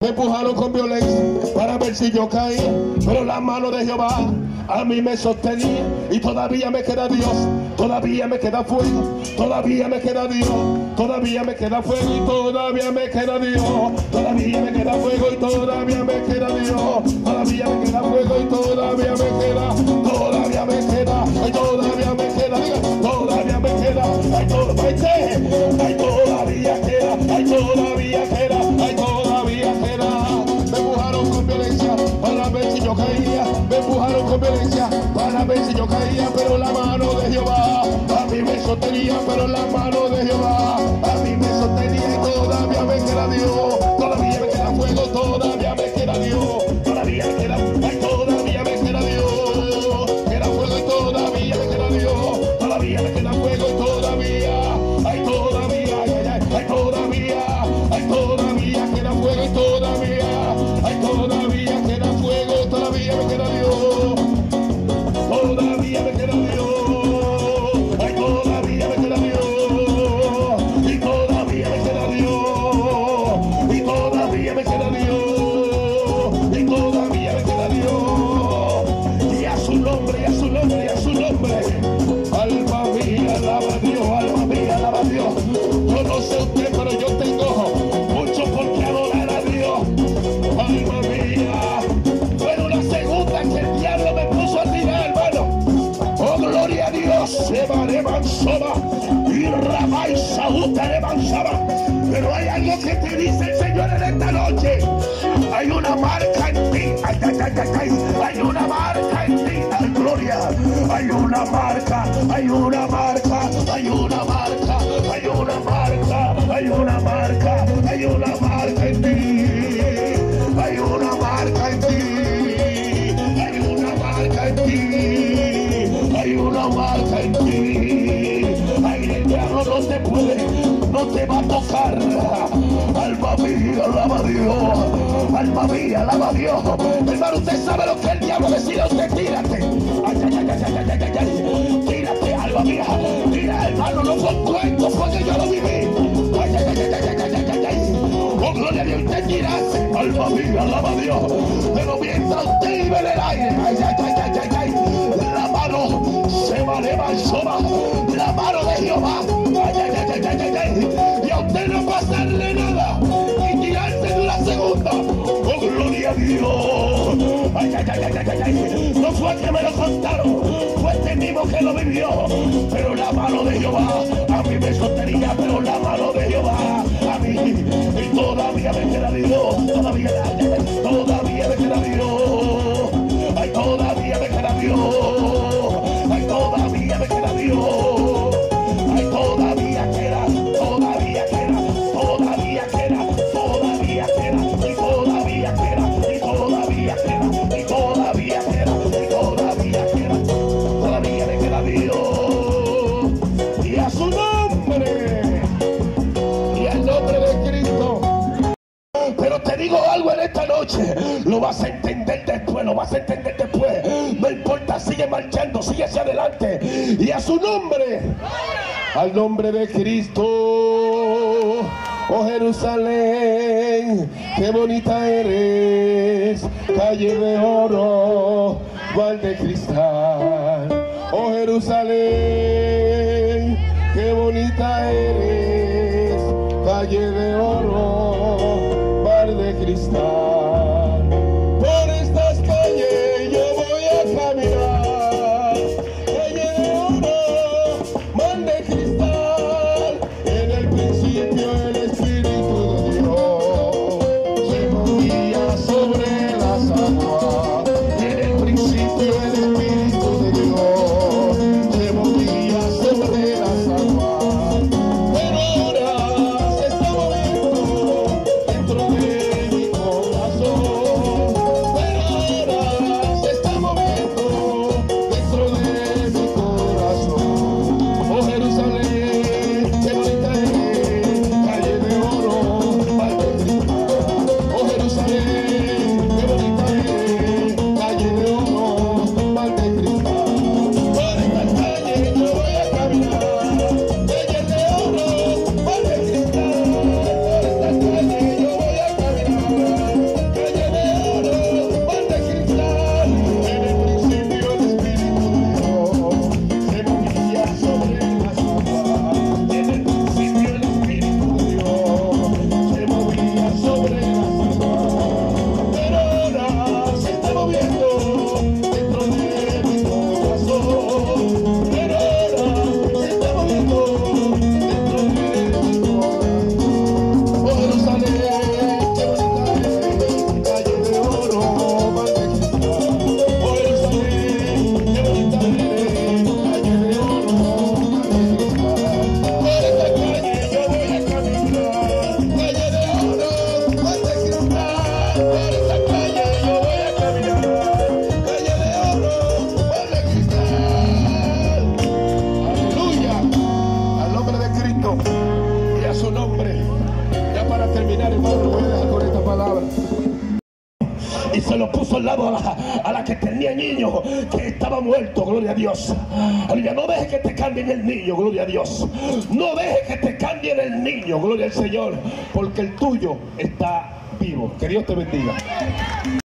Me empujaron con violencia para ver si yo caía, pero la mano de Jehová a mí me sostenía. Y todavía me queda Dios, todavía me queda fuego, todavía me queda Dios, todavía me queda fuego y todavía me queda Dios, todavía me queda fuego y todavía me queda Dios, todavía me queda fuego y todavía me queda, todavía me queda, ay todavía me queda, diga, todavía me queda, ay todavía queda, ay todavía queda, ay todavía queda. Me empujaron con violencia para ver si yo caía, me empujaron con violencia para ver si yo caía, pero la mano de Jehová a mí me sostenía, pero la mano de Jehová a mí me sostenía y todavía me queda Dios, todavía me queda fuego, todavía me queda Dios, todavía me queda, ay todavía me queda Dios, queda fuego y todavía me queda Dios, todavía me queda fuego y todavía, ay todavía, ay todavía, ay todavía queda fuego y todavía, ay todavía queda fuego, todavía me queda Dios, todavía me queda Dios, ay todavía me queda Dios, y todavía me queda Dios, y todavía me queda Dios, y todavía me queda Dios, y a su nombre, y a su nombre, y a su nombre. Alma mía, alaba a Dios, alma mía, alaba a Dios. Yo no sé usted, pero yo tengo mucho por qué adorar a Dios. Alma mía, fue una segunda que el diablo me puso a tirar, hermano. Oh, gloria a Dios, se va de mansoba y Rabá y Saúl te manzaba. Pero hay algo que te dice el Señor en esta noche. Hay una marca en ti, ay, ay, ay, ay, ay. Hay una marca en ti, ay, gloria. Hay una marca, hay una marca, hay una marca, hay una marca, hay una marca, hay una marca en ti. Hay una marca en ti, hay una marca en ti, hay una marca en ti. Ay, el diablo no te puede, no te va a tocar. Alma mía, alaba a Dios. Alma mía, alaba a Dios. Hermano, usted sabe lo que el diablo decide a usted. Tírate. Ay, ay, ay, ay, ay, ay, ay, ay. Tírate, alma mía. Tira, hermano, no fue un cuento, fue que yo lo viví. Ay, ay, ay, ay, ay, ay, ay, ay, ay. Oh, gloria a Dios, usted tiraste. Alma mía, alaba a Dios. Pero mientras usted vive en el aire, ay, ay, ay, ay, ay, ay. La mano se va de mansoba. La mano de Jehová. Ay, ay, ay, ay, ay, ay, ay. Y a usted no pasarle nada. Y tirarse de una segunda. Oh, gloria a Dios. Ay, ay, ay, ay, ay, ay, ay. No fue que me lo contaron, fue este mismo que lo vivió. Pero la mano de Jehová a mí me sostenía, pero la mano de Jehová a mí, y todavía me queda Dios, todavía me queda Dios, ay, todavía me queda Dios, ay, todavía me queda Dios, ay, todavía queda, todavía queda, todavía queda, todavía queda, y todavía queda, y todavía queda, y todavía queda, y todavía queda, todavía me queda Dios, y a su nombre, y al nombre de Cristo. Pero te digo algo en esta noche, lo vas a entender después, lo vas a entender después. No importa, sigue marchando, sigue hacia adelante. Y a su nombre, al nombre de Cristo. Oh Jerusalén, qué bonita eres, calle de oro, val de cristal. Oh Jerusalén, qué bonita eres, calle de oro, val de cristal. Por estas calles yo voy a caminar, calle de oro, val de cristal. En el principio el Espíritu de Dios se movía sobre las aguas. En el principio el Espíritu de Dios se movía sobre las aguas. Pero ahora se está moviendo dentro de mi corazón. por esa calle yo voy a caminar, calle de oro, por de cristal. Aleluya, al nombre de Cristo y a su nombre. Ya para terminar, hermano, lo voy a dejar con esta palabra. Y se lo puso al lado a la que tenía niño, que estaba muerto, gloria a Dios. Aleluya, no dejes que te cambien el niño, gloria a Dios. No dejes que te cambien el niño, gloria al Señor, porque el tuyo está vivo. Que Dios te bendiga.